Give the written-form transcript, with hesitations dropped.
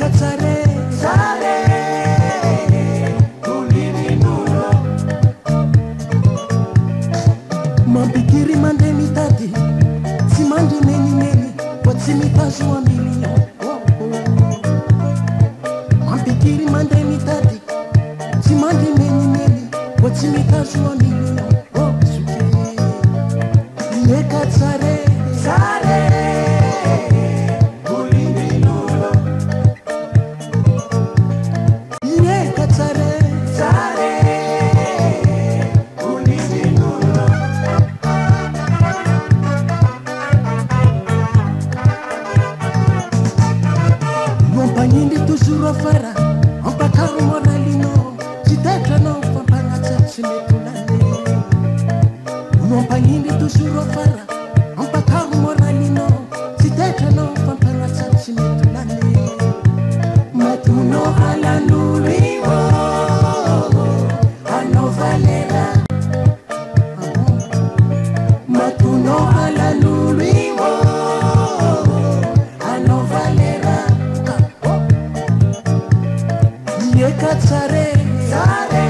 tsare tsare ulirinuro mampikiri mande mitady tsy mandry menineny fa tsy mitazoa million mampikiri mande mitady tsy mandry menineny fa tsy mitazoa million soke eka tsare tsare fara ampakaro moralino tsy tetranao fampanatsatsy metolane noampagnindry tosoro fara ampakaro moralino tsy tetranao fampanatsatsy metolane matono halan'olo io anao valera matono halan'olo io anao valera eka tsare tsare